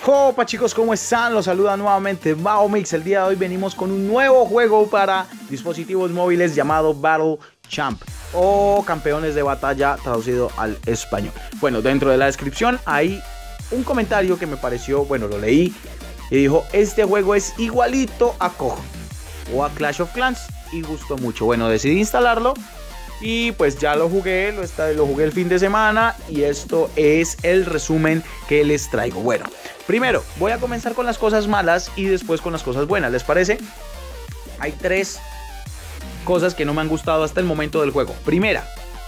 Copa chicos, ¿cómo están? Los saluda nuevamente Baomix. El día de hoy venimos con un nuevo juego para dispositivos móviles llamado Battle Champ o Campeones de Batalla traducido al español. Bueno, dentro de la descripción hay un comentario que me pareció, bueno, lo leí y dijo: este juego es igualito a COD o a Clash of Clans y gustó mucho. Bueno, decidí instalarlo y pues ya lo jugué, lo jugué el fin de semana y esto es el resumen que les traigo. Bueno, primero voy a comenzar con las cosas malas y después con las cosas buenas, ¿les parece? Hay tres cosas que no me han gustado hasta el momento del juego. Primera,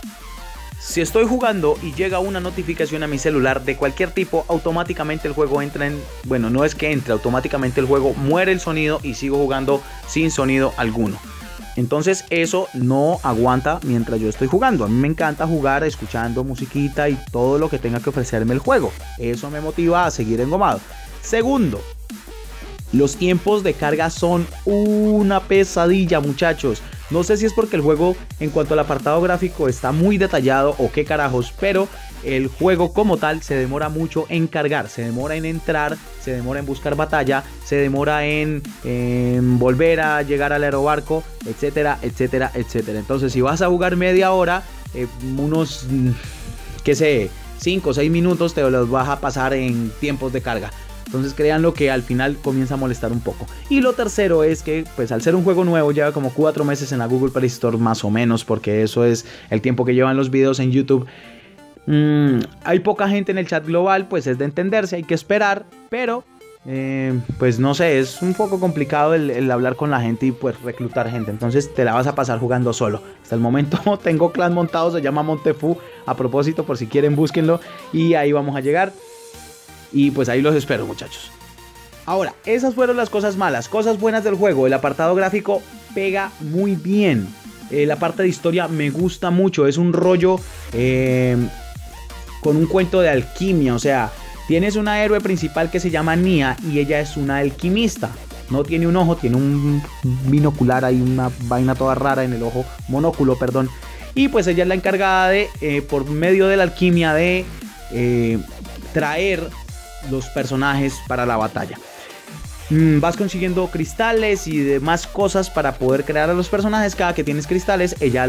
si estoy jugando y llega una notificación a mi celular de cualquier tipo, automáticamente el juego entra en... Bueno, no es que entre, automáticamente el juego muere el sonido y sigo jugando sin sonido alguno. Entonces eso no aguanta mientras yo estoy jugando. A mí me encanta jugar escuchando musiquita y todo lo que tenga que ofrecerme el juego. Eso me motiva a seguir engomado. Segundo, los tiempos de carga son una pesadilla, muchachos. No sé si es porque el juego en cuanto al apartado gráfico está muy detallado o qué carajos, pero el juego como tal se demora mucho en cargar, se demora en entrar, se demora en buscar batalla, se demora en volver a llegar al aerobarco, etcétera, etcétera, etcétera. Entonces si vas a jugar media hora, unos, qué sé, 5 o 6 minutos te los vas a pasar en tiempos de carga. Entonces créanlo que al final comienza a molestar un poco. Y lo tercero es que pues al ser un juego nuevo lleva como 4 meses en la Google Play Store más o menos, porque eso es el tiempo que llevan los videos en YouTube. Hay poca gente en el chat global, pues es de entenderse, hay que esperar, pero pues no sé, es un poco complicado el hablar con la gente y pues reclutar gente. Entonces te la vas a pasar jugando solo. Hasta el momento tengo clan montado, se llama Montefu, a propósito, por si quieren búsquenlo, y ahí vamos a llegar. Y pues ahí los espero, muchachos. Ahora, esas fueron las cosas malas. Cosas buenas del juego: el apartado gráfico pega muy bien. La parte de historia me gusta mucho. Es un rollo con un cuento de alquimia. O sea, tienes una héroe principal que se llama Nia y ella es una alquimista. No tiene un ojo, tiene un binocular, hay una vaina toda rara en el ojo, monóculo, perdón. Y pues ella es la encargada de, por medio de la alquimia, de traer los personajes para la batalla. Vas consiguiendo cristales y demás cosas para poder crear a los personajes. Cada que tienes cristales, ella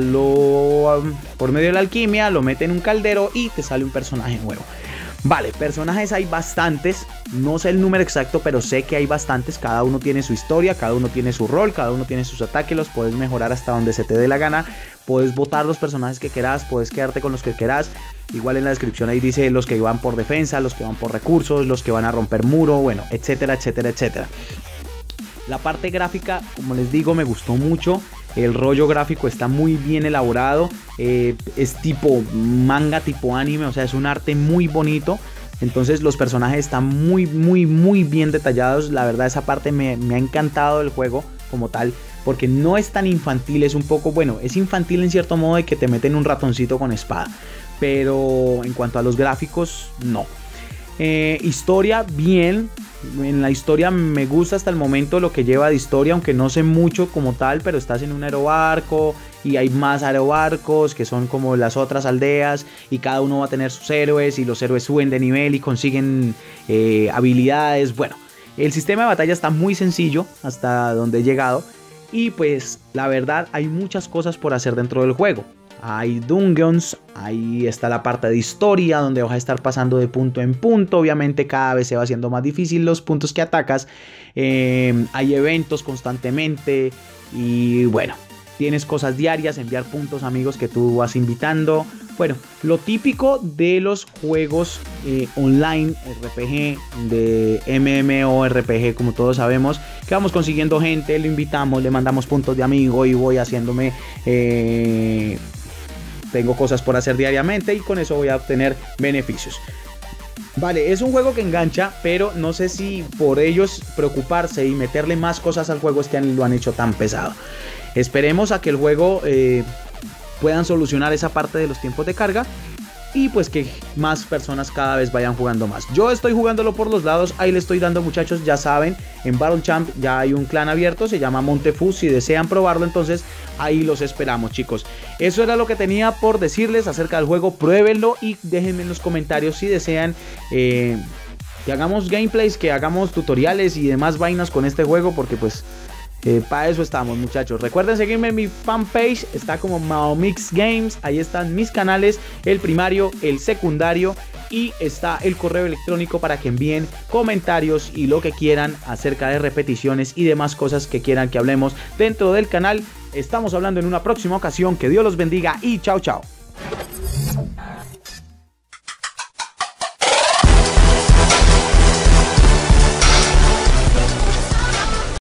por medio de la alquimia lo mete en un caldero y te sale un personaje nuevo. Vale, personajes hay bastantes, no sé el número exacto, pero sé que hay bastantes. Cada uno tiene su historia, cada uno tiene su rol, cada uno tiene sus ataques. Los puedes mejorar hasta donde se te dé la gana. Puedes botar los personajes que quieras, puedes quedarte con los que quieras. Igual en la descripción ahí dice los que van por defensa, los que van por recursos, los que van a romper muro, bueno, etcétera, etcétera, etcétera. La parte gráfica, como les digo, me gustó mucho. El rollo gráfico está muy bien elaborado. Es tipo manga, tipo anime, o sea, es un arte muy bonito. Entonces los personajes están muy bien detallados. La verdad, esa parte me ha encantado del juego como tal, porque no es tan infantil. Es un poco, bueno, es infantil en cierto modo de que te meten un ratoncito con espada, pero en cuanto a los gráficos, no. Historia, bien. En la historia me gusta hasta el momento lo que lleva de historia, aunque no sé mucho como tal, pero estás en un aerobarco y hay más aerobarcos que son como las otras aldeas y cada uno va a tener sus héroes y los héroes suben de nivel y consiguen habilidades. Bueno, el sistema de batalla está muy sencillo hasta donde he llegado y pues la verdad hay muchas cosas por hacer dentro del juego. Hay dungeons, ahí está la parte de historia donde vas a estar pasando de punto en punto. Obviamente cada vez se va haciendo más difícil los puntos que atacas. Hay eventos constantemente y bueno, tienes cosas diarias, enviar puntos a amigos que tú vas invitando. Bueno, lo típico de los juegos online RPG, de MMORPG, como todos sabemos, que vamos consiguiendo gente, lo invitamos, le mandamos puntos de amigo y voy haciéndome... tengo cosas por hacer diariamente y con eso voy a obtener beneficios. Vale, es un juego que engancha, pero no sé si por ellos preocuparse y meterle más cosas al juego lo han hecho tan pesado. Esperemos a que el juego puedan solucionar esa parte de los tiempos de carga y pues que más personas cada vez vayan jugando más. Yo estoy jugándolo por los lados, ahí le estoy dando, muchachos, ya saben, en Battle Champ ya hay un clan abierto, se llama Montefu. Si desean probarlo, entonces ahí los esperamos, chicos. Eso era lo que tenía por decirles acerca del juego. Pruébenlo y déjenme en los comentarios si desean que hagamos gameplays, que hagamos tutoriales y demás vainas con este juego, porque pues para eso estamos, muchachos. Recuerden seguirme en mi fanpage, está como Maomix Games, ahí están mis canales, el primario, el secundario, y está el correo electrónico para que envíen comentarios y lo que quieran acerca de repeticiones y demás cosas que quieran que hablemos dentro del canal. Estamos hablando en una próxima ocasión, que Dios los bendiga y chao chao.